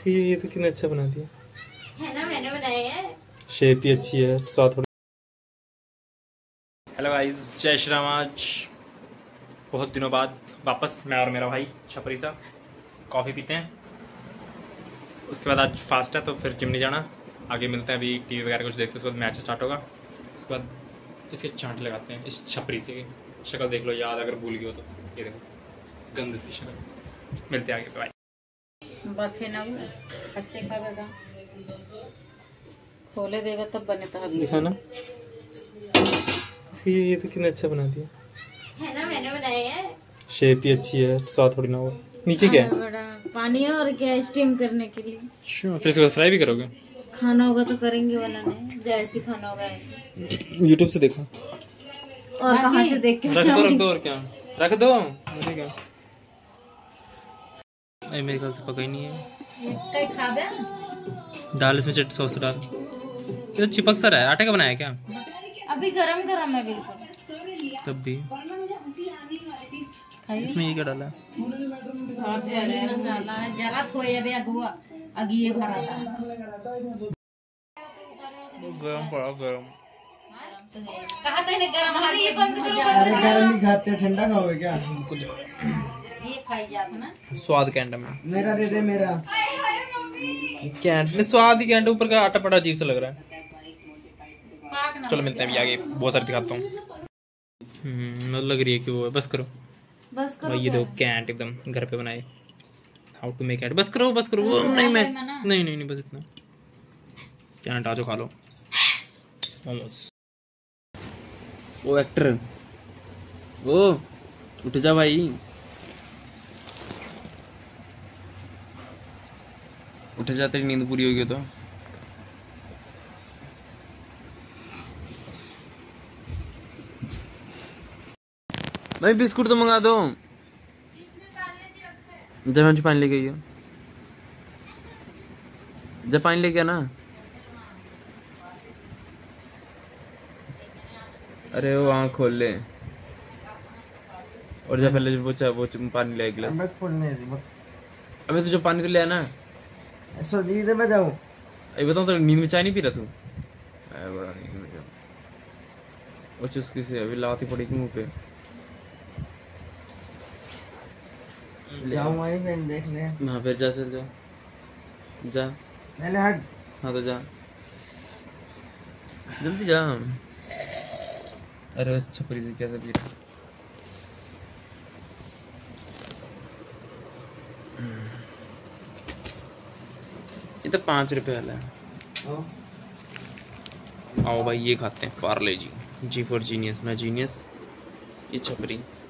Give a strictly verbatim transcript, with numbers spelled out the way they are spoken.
ये तो कितना अच्छा बना दिया है ना, मैंने बनाया है। शेप ही अच्छी है, स्वाद थोड़ा। हेलो गाइस, जय श्री राम। आज बहुत दिनों बाद वापस मैं और मेरा भाई छपरी सा कॉफ़ी पीते हैं। उसके बाद आज फास्ट है तो फिर जिम नहीं जाना। आगे मिलते हैं, अभी टीवी वगैरह कुछ देखते हैं, उसके बाद मैच स्टार्ट होगा। उसके बाद इसके चांट लगाते हैं इस छपरी से। शक्ल देख लो, याद अगर भूल गई हो तो। ये देखो गंदी सी शक्ल। मिलते हैं आगे, बाय। बफे ना वो बच्चे खावेगा, खोले देगा तब बने तो दिखाना। ये तो कितना अच्छा बना दिया है ना, मैंने बनाया है। शेप ही अच्छी है, स्वाद थोड़ी ना हो। नीचे क्या है? बड़ा पानी है और क्या, स्टीम करने के लिए। अच्छा, फिर इसके बाद फ्राई भी करोगे? खाना होगा तो करेंगे, वरना नहीं। जैसे खाना होगा यूट्यूब से देखो और कहाँ से देख के रख दो रख दो और क्या रख दो। मुझे क्या, मेरे ख्याल से पका ही नहीं है। खावे डाल इसमें चट सॉस डाल। ये तो चिपक सा रहा है। आटे का बनाया क्या? अभी गरम गरम है बिल्कुल। तब भी इसमें ये क्या डाला? मसाला है जरा थोड़ा अभी अगुआ अगिए भरा था। गरम पड़ा गरम। कहा था इन्हें गरम आ रही है, बंद करो अरे गरम ही खाते, ठंडा खाओगे क्या? ये खाई जात ना। स्वाद कैंट में मेरा दे दे मेरा। कैंट में स्वाद ही कैंट, ऊपर का आटा पड़ा अजीब सा लग रहा है। पाक ना चलो मिलते हैं अभी आगे, बहुत सारे दिखाता हूँ। हम्म लग रही है कि वो है। बस करो बस करो। ये देखो कैंट एकदम घर पे बनाए। हाउ टू मेक कैंट। बस करो बस करो। वो नहीं मैं नहीं नहीं नहीं बस इतना। कैंट आ जाओ खा लो मोमोज। वो एक्टर वो उठ जा भाई, उठ जा, तेरी नींद पूरी होगी तो। भाई बिस्कुट तो मंगा दो। जब पानी लेके आइयो, जब पानी लेके आना। अरे वो आँख खोल ले और जब पहले वो चा, वो पानी ले गिलास। अबे तुझे पानी तो ले आना। सो दी दे मैं जाऊं। अरे बताऊँ तो नींद में चाय नहीं पी रहा तू? बड़ा नींद में जा। वो चुस्की से अभी लाती पड़ेगी मुंह पे। जाऊं वहीं पे देख ले। हाँ फिर जा, चल जा जा। पहले हट। हाँ तो जा जल्दी जा। अरे उस छपरी से कैसे पी रहा? ये तो पाँच रुपए वाला है। आओ भाई ये खाते हैं Parle G. G for genius, मैं जीनियस, ये छपरी।